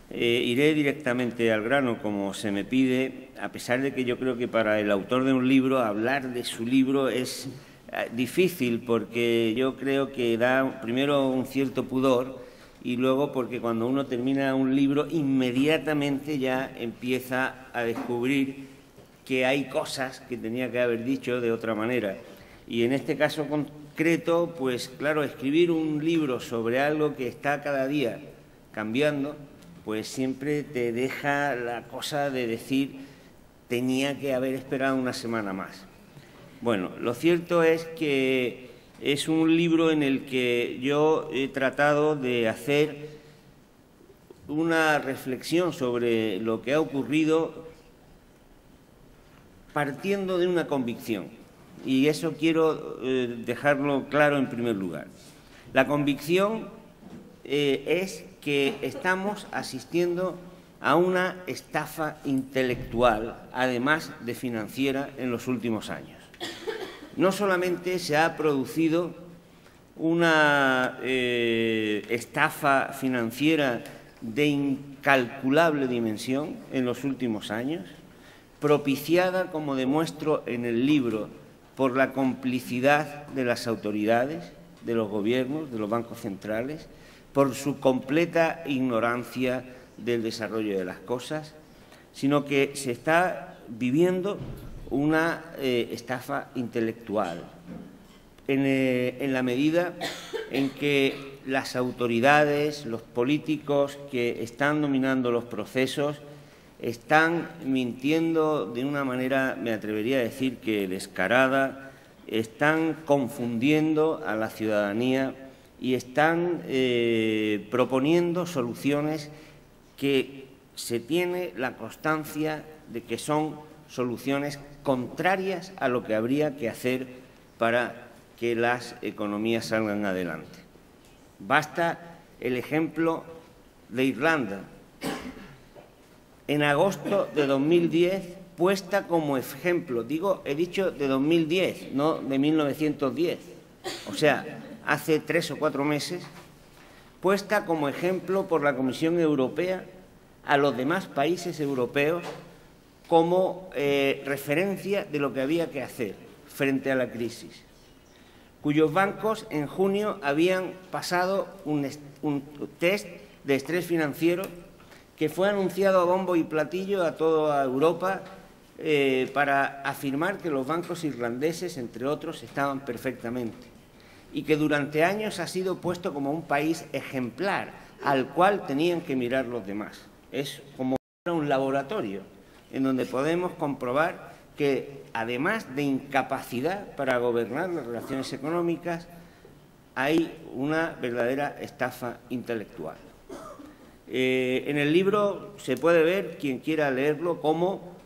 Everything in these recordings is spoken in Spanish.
Iré directamente al grano, como se me pide, a pesar de que yo creo que para el autor de un libro hablar de su libro es difícil, porque yo creo que da primero un cierto pudor y luego porque cuando uno termina un libro inmediatamente ya empieza a descubrir que hay cosas que tenía que haber dicho de otra manera. Y en este caso concreto, pues claro, escribir un libro sobre algo que está cada día cambiando, pues siempre te deja la cosa de decir, tenía que haber esperado una semana más. Bueno, lo cierto es que es un libro en el que yo he tratado de hacer una reflexión sobre lo que ha ocurrido partiendo de una convicción, y eso quiero dejarlo claro en primer lugar. La convicción es que estamos asistiendo a una estafa intelectual, además de financiera, en los últimos años. No solamente se ha producido una estafa financiera de incalculable dimensión en los últimos años, propiciada, como demuestro en el libro, por la complicidad de las autoridades, de los gobiernos, de los bancos centrales, por su completa ignorancia del desarrollo de las cosas, sino que se está viviendo una estafa intelectual en la medida en que las autoridades, los políticos que están dominando los procesos, están mintiendo de una manera, me atrevería a decir que descarada, están confundiendo a la ciudadanía y están proponiendo soluciones que se tiene la constancia de que son soluciones contrarias a lo que habría que hacer para que las economías salgan adelante. Basta el ejemplo de Irlanda. En agosto de 2010, puesta como ejemplo, he dicho de 2010, no de 1910, o sea, hace 3 o 4 meses, puesta como ejemplo por la Comisión Europea a los demás países europeos como referencia de lo que había que hacer frente a la crisis, cuyos bancos en junio habían pasado un test de estrés financiero que fue anunciado a bombo y platillo a toda Europa para afirmar que los bancos irlandeses, entre otros, estaban perfectamente, y que durante años ha sido puesto como un país ejemplar al cual tenían que mirar los demás. Es como un laboratorio en donde podemos comprobar que, además de incapacidad para gobernar las relaciones económicas, hay una verdadera estafa intelectual. En el libro se puede ver, quien quiera leerlo, cómo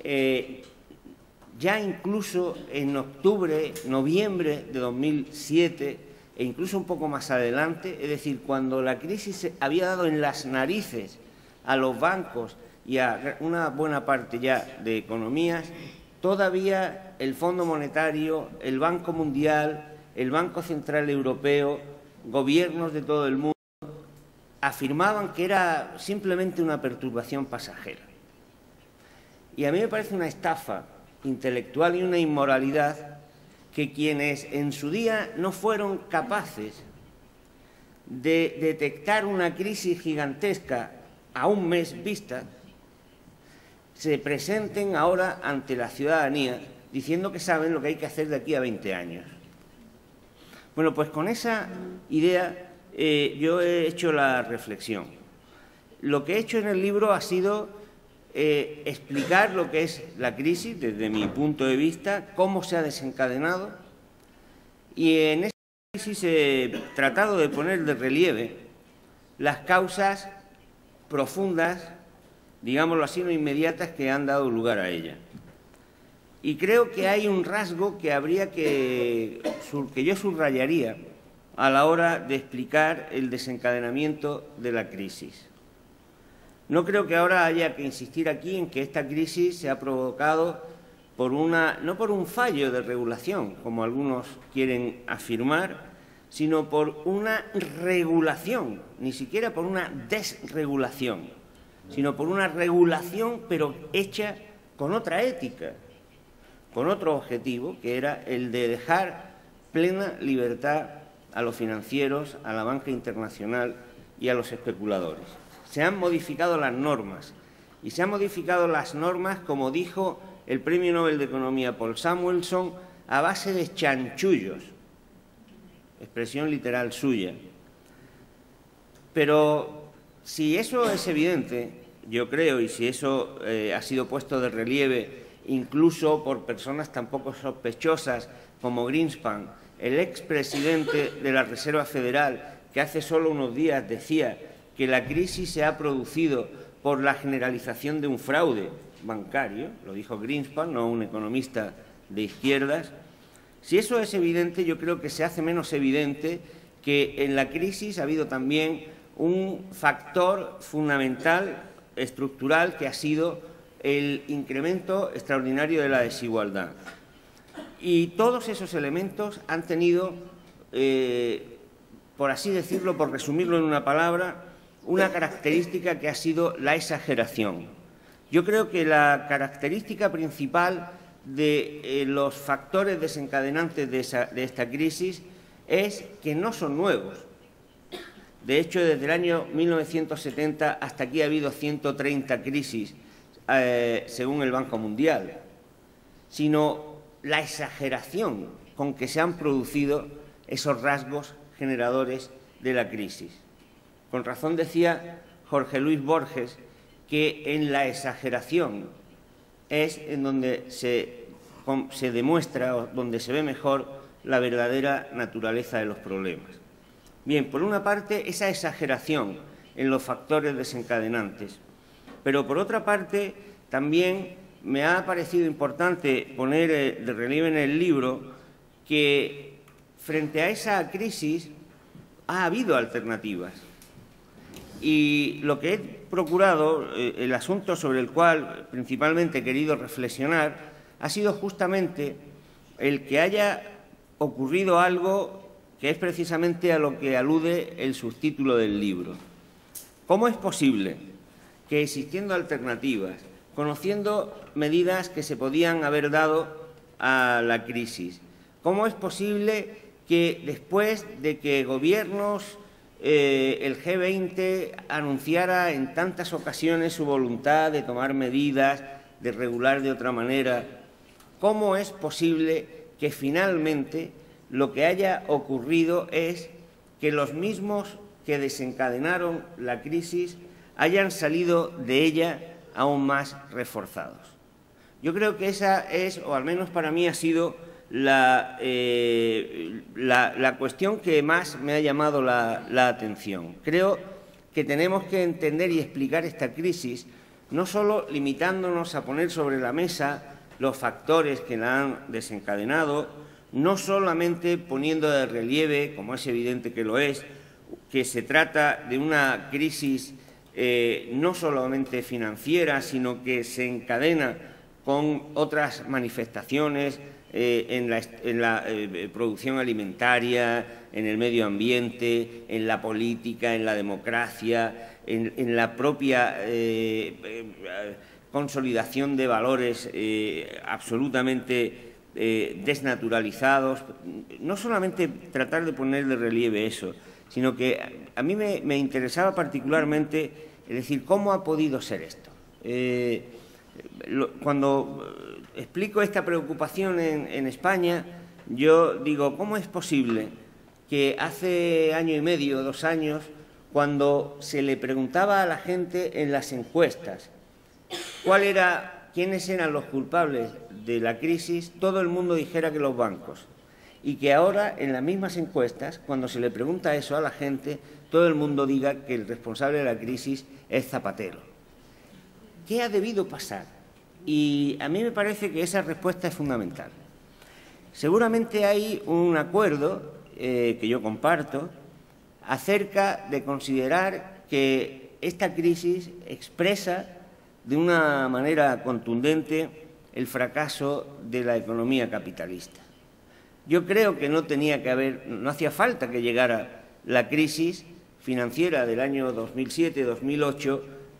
ya incluso en octubre, noviembre de 2007 e incluso un poco más adelante, es decir, cuando la crisis había dado en las narices a los bancos y a una buena parte ya de economías, todavía el Fondo Monetario, el Banco Mundial, el Banco Central Europeo, gobiernos de todo el mundo, afirmaban que era simplemente una perturbación pasajera. Y a mí me parece una estafa intelectual y una inmoralidad que quienes en su día no fueron capaces de detectar una crisis gigantesca a un mes vista, se presenten ahora ante la ciudadanía diciendo que saben lo que hay que hacer de aquí a 20 años. Bueno, pues con esa idea yo he hecho la reflexión. Lo que he hecho en el libro ha sido explicar lo que es la crisis desde mi punto de vista, cómo se ha desencadenado, y en esta crisis he tratado de poner de relieve las causas profundas, digámoslo así, no inmediatas, que han dado lugar a ella. Y creo que hay un rasgo que habría que yo subrayaría a la hora de explicar el desencadenamiento de la crisis. No creo que ahora haya que insistir aquí en que esta crisis se ha provocado no por un fallo de regulación, como algunos quieren afirmar, sino por una regulación, ni siquiera por una desregulación. sino por una regulación, pero hecha con otra ética, con otro objetivo, que era el de dejar plena libertad a los financieros, a la banca internacional y a los especuladores. Se han modificado las normas, y se han modificado las normas, como dijo el Premio Nobel de Economía Paul Samuelson, a base de chanchullos, expresión literal suya. Pero si eso es evidente, yo creo, y si eso ha sido puesto de relieve incluso por personas tan poco sospechosas como Greenspan, el expresidente de la Reserva Federal, que hace solo unos días decía que la crisis se ha producido por la generalización de un fraude bancario, lo dijo Greenspan, no un economista de izquierdas. Si eso es evidente, yo creo que se hace menos evidente que en la crisis ha habido también un factor fundamental, estructural, que ha sido el incremento extraordinario de la desigualdad. Y todos esos elementos han tenido, por así decirlo, por resumirlo en una palabra, una característica que ha sido la exageración. Yo creo que la característica principal de los factores desencadenantes de esta crisis es que no son nuevos. De hecho, desde el año 1970 hasta aquí ha habido 130 crisis, según el Banco Mundial, sino la exageración con que se han producido esos rasgos generadores de la crisis. Con razón decía Jorge Luis Borges que en la exageración es en donde se demuestra o donde se ve mejor la verdadera naturaleza de los problemas. Bien, por una parte, esa exageración en los factores desencadenantes, pero por otra parte, también me ha parecido importante poner de relieve en el libro que frente a esa crisis ha habido alternativas. Y lo que he procurado, el asunto sobre el cual principalmente he querido reflexionar, ha sido justamente el que haya ocurrido algo que es precisamente a lo que alude el subtítulo del libro. ¿Cómo es posible que, existiendo alternativas, conociendo medidas que se podían haber dado a la crisis, cómo es posible que después de que gobiernos, el G20 anunciara en tantas ocasiones su voluntad de tomar medidas, de regular de otra manera, cómo es posible que finalmente lo que haya ocurrido es que los mismos que desencadenaron la crisis hayan salido de ella aún más reforzados? Yo creo que esa es, o al menos para mí ha sido, la cuestión que más me ha llamado la atención. Creo que tenemos que entender y explicar esta crisis no solo limitándonos a poner sobre la mesa los factores que la han desencadenado, no solamente poniendo de relieve, como es evidente que lo es, que se trata de una crisis no solamente financiera, sino que se encadena con otras manifestaciones en la producción alimentaria, en el medio ambiente, en la política, en la democracia, en la propia consolidación de valores absolutamente desnaturalizados. No solamente tratar de poner de relieve eso, sino que a mí me interesaba particularmente, es decir, ¿cómo ha podido ser esto? Cuando explico esta preocupación en España, yo digo, ¿cómo es posible que hace año y medio, 2 años, cuando se le preguntaba a la gente en las encuestas quiénes eran los culpables de la crisis, todo el mundo dijera que los bancos? Y que ahora, en las mismas encuestas, cuando se le pregunta eso a la gente, todo el mundo diga que el responsable de la crisis es Zapatero. ¿Qué ha debido pasar? Y a mí me parece que esa respuesta es fundamental. Seguramente hay un acuerdo que yo comparto acerca de considerar que esta crisis expresa de una manera contundente el fracaso de la economía capitalista. Yo creo que no hacía falta que llegara la crisis financiera del año 2007-2008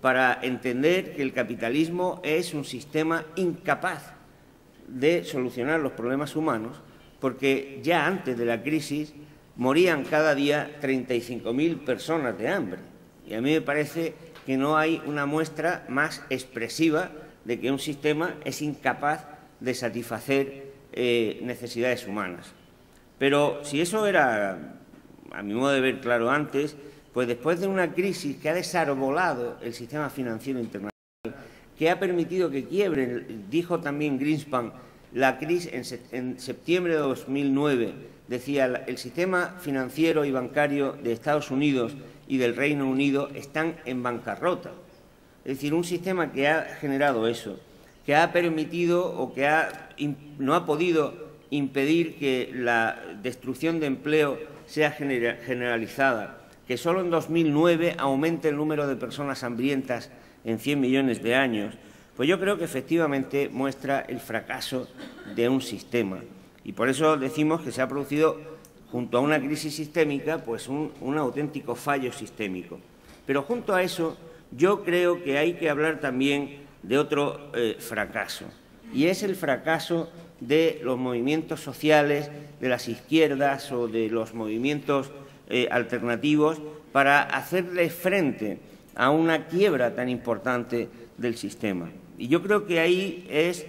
para entender que el capitalismo es un sistema incapaz de solucionar los problemas humanos, porque ya antes de la crisis morían cada día 35.000 personas de hambre. Y a mí me parece que no hay una muestra más expresiva de que un sistema es incapaz de satisfacer necesidades humanas. Pero si eso era, a mi modo de ver, claro antes, pues después de una crisis que ha desarbolado el sistema financiero internacional, que ha permitido que quiebre, dijo también Greenspan, la crisis en septiembre de 2009, decía, el sistema financiero y bancario de Estados Unidos y del Reino Unido están en bancarrota. Es decir, un sistema que ha generado eso, que ha permitido o que no ha podido impedir que la destrucción de empleo sea generalizada, que solo en 2009 aumente el número de personas hambrientas en 100 millones de años, pues yo creo que efectivamente muestra el fracaso de un sistema. Y por eso decimos que se ha producido, junto a una crisis sistémica, pues un auténtico fallo sistémico. Pero junto a eso, yo creo que hay que hablar también de otro fracaso, y es el fracaso de los movimientos sociales, de las izquierdas o de los movimientos alternativos para hacerle frente a una quiebra tan importante del sistema. Y yo creo que ahí es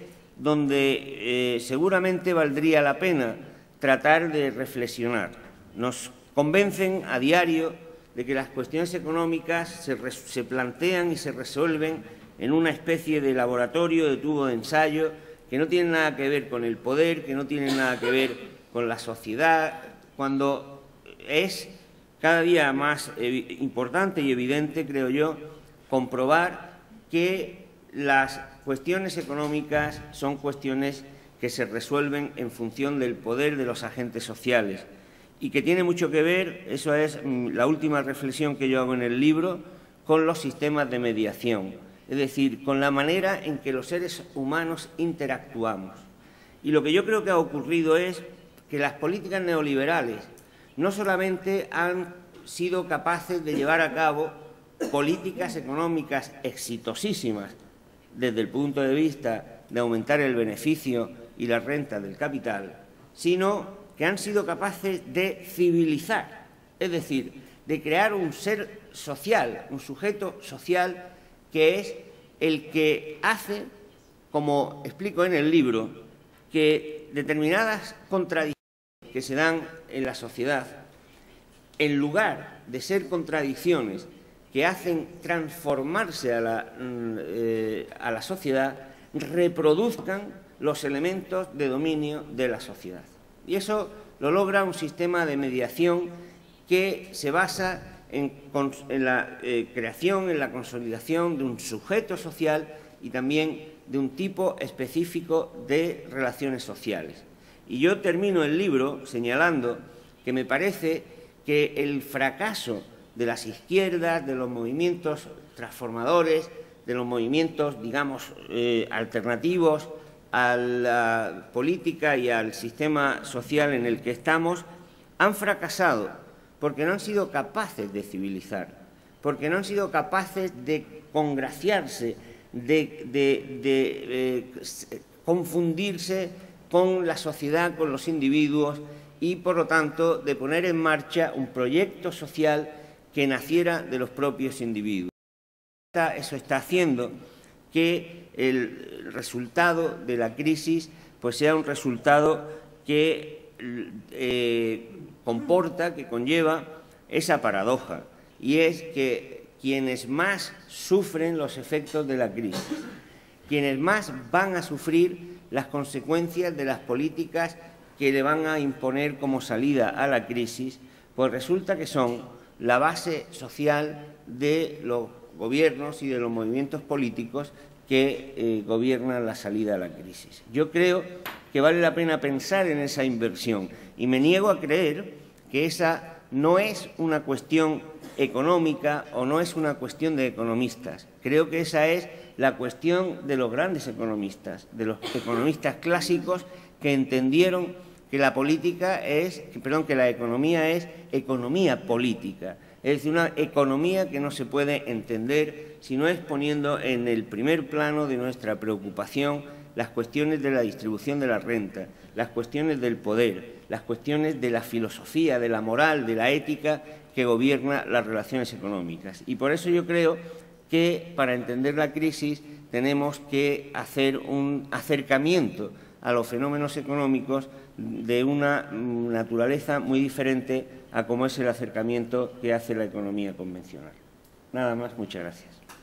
donde seguramente valdría la pena tratar de reflexionar. Nos convencen a diario de que las cuestiones económicas se plantean y se resuelven en una especie de laboratorio, de tubo de ensayo, que no tienen nada que ver con el poder, que no tienen nada que ver con la sociedad, cuando es cada día más importante y evidente, creo yo, comprobar que las cuestiones económicas son cuestiones que se resuelven en función del poder de los agentes sociales y que tiene mucho que ver, eso es la última reflexión que yo hago en el libro, con los sistemas de mediación, es decir, con la manera en que los seres humanos interactuamos. Y lo que yo creo que ha ocurrido es que las políticas neoliberales no solamente han sido capaces de llevar a cabo políticas económicas exitosísimas desde el punto de vista de aumentar el beneficio y la renta del capital, sino que han sido capaces de civilizar, es decir, de crear un ser social, un sujeto social que es el que hace, como explico en el libro, que determinadas contradicciones que se dan en la sociedad, en lugar de ser contradicciones que hacen transformarse a la sociedad, reproduzcan los elementos de dominio de la sociedad. Y eso lo logra un sistema de mediación que se basa en la creación, en la consolidación de un sujeto social y también de un tipo específico de relaciones sociales. Y yo termino el libro señalando que me parece que el fracaso de las izquierdas, de los movimientos transformadores, de los movimientos, digamos, alternativos a la política y al sistema social en el que estamos, han fracasado porque no han sido capaces de civilizar, porque no han sido capaces de congraciarse, de confundirse con la sociedad, con los individuos y, por lo tanto, de poner en marcha un proyecto social que naciera de los propios individuos. Eso está haciendo que el resultado de la crisis pues sea un resultado que comporta, que conlleva esa paradoja, y es que quienes más sufren los efectos de la crisis, quienes más van a sufrir las consecuencias de las políticas que le van a imponer como salida a la crisis, pues resulta que son la base social de los gobiernos y de los movimientos políticos que gobiernan la salida a la crisis. Yo creo que vale la pena pensar en esa inversión y me niego a creer que esa no es una cuestión económica o no es una cuestión de economistas. Creo que esa es la cuestión de los grandes economistas, de los economistas clásicos que entendieron que la política es, que la economía es economía política, Es decir, una economía que no se puede entender si no es poniendo en el primer plano de nuestra preocupación las cuestiones de la distribución de la renta, las cuestiones del poder, las cuestiones de la filosofía, de la moral, de la ética que gobierna las relaciones económicas. Y por eso yo creo que para entender la crisis tenemos que hacer un acercamiento a los fenómenos económicos de una naturaleza muy diferente a como es el acercamiento que hace la economía convencional. Nada más, muchas gracias.